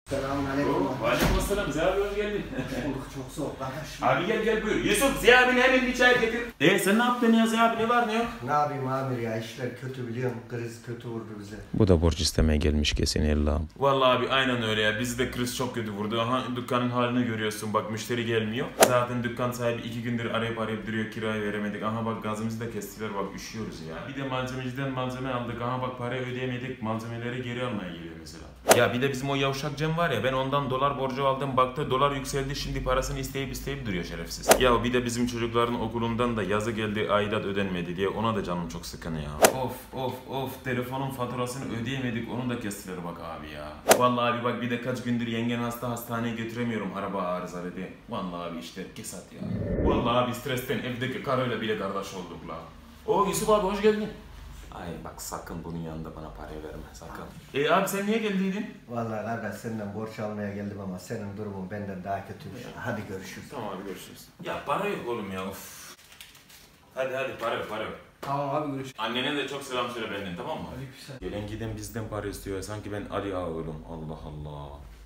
Selamünaleyküm. Aleykümselam. Ziya abi hoş geldin. Bulduk, çok soğuk kardeş. Abi gel buyur. Yusuf Ziya abine hemen bir çay getir. Sen ne yaptın ya Ziya abi, ne var ne yok? Ne yapayım amir ya, işler kötü biliyorum, kriz kötü vurdu bize. Bu da borç istemeye gelmiş kesin Allah'ım. Vallahi abi aynen öyle ya. Bizi de kriz çok kötü vurdu. Aha dükkanın halini görüyorsun, bak müşteri gelmiyor. Zaten dükkan sahibi 2 gündür arayıp duruyor, kirayı veremedik. Aha bak gazımızı da kestiler, bak üşüyoruz ya. Bir de malzemeciden malzeme aldık. Aha bak parayı ödeyemedik, malzemeleri geri almaya geliyor mesela. Ya bir de bizim o yavşak Cem var ya, ben ondan dolar borcu aldım, baktı dolar yükseldi, şimdi parasını isteyip duruyor şerefsiz. Ya bir de bizim çocukların okulundan da yazı geldi, aidat ödenmedi diye, ona da canım çok sıkın ya. Of telefonun faturasını ödeyemedik, onu da kestiler bak abi ya. Vallahi abi bak, bir de kaç gündür yengen hasta, hastaneye götüremiyorum, araba arızalı diye. Vallahi abi işte kesat ya. Vallahi abi stresten evdeki karıyla bile kardeş olduk la. O Yusuf abi hoş geldin. Ay bak sakın bunun yanında bana para verme sakın. Abi sen niye geldiydin? Vallahi kardeş senden borç almaya geldim ama senin durumun benden daha kötüymüş. Hadi görüşürüz. Tamam abi görüşürüz. Ya para yok oğlum ya, of. Hadi para yok. Tamam abi, görüşürüz. Annene de çok selam söyle benden, tamam mı? Aleykümselam. Gelen giden bizden para istiyor, sanki ben Ali Ağa oğlum. Allah Allah.